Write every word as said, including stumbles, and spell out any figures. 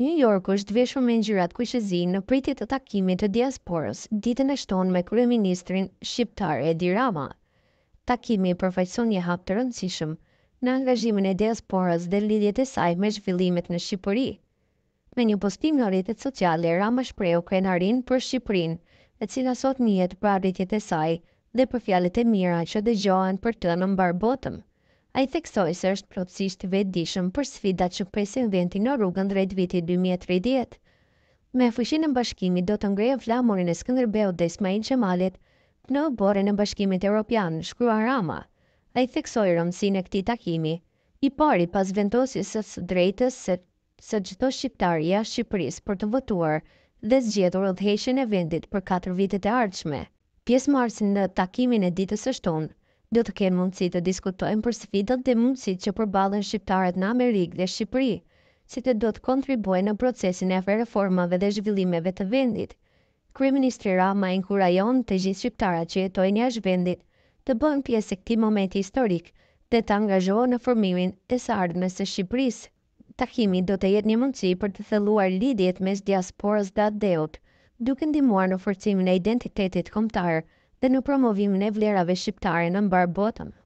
New York është veshur me ngjyrat kuqezi në pritje të takimit të diasporës ditën e shtunë me kryeministrin shqiptar Edi Rama. Takimi përfaqëson një hap të rëndësishëm në angazhimin e diasporës dhe lidhjet e saj me zhvillimet në Shqipëri. Me një postim në rrjetet sociale, Rama shprehu krenarinë për Shqipërinë, e cila sot njihet për arritjet e saj dhe për fjalët e mira që dëgjohen për të në mbar botën. Ai theksoi se është plotësisht i vetëdijshëm për sfidat që presin vendin në rrugën drejt vitit dy mijë e tridhjetë. Me fuqinë e bashkimit do të ngrejë flamurin e Skënderbeut dhe Ismail Qemalit në borën e Bashkimit Evropian, shkrua Rama. Ai theksoi rëndësinë e këtij takimi, i pari pas vendosjes së drejtës së së çdo shqiptar jashtë Shqipërisë për të votuar dhe zgjedhur udhëheqjen e vendit për katër vitet e ardhshme. Pjesëmarrësit në takimin e ditës së shtunë do të kenë mundësi të diskutojnë për sfidat dhe mundësitë që përballen shqiptarët në Amerikë dhe Shqipëri, si të do të kontribuojnë në procesin e reformave dhe zhvillimeve të vendit. Kryeministri Rama inkurajon të gjithë shqiptarët që jetojnë jashtë vendit të bëhen pjesë e këtij momenti historik dhe të angazhohen në formimin e së ardhmes së Shqipërisë. Takimi do të jetë një mundësi për të thelluar lidhjet mes diasporës dhe adeut, duke ndihmuar në forcimin e identitetit kombëtar dhe në promovimin e vlerave shqiptare në mbar botën.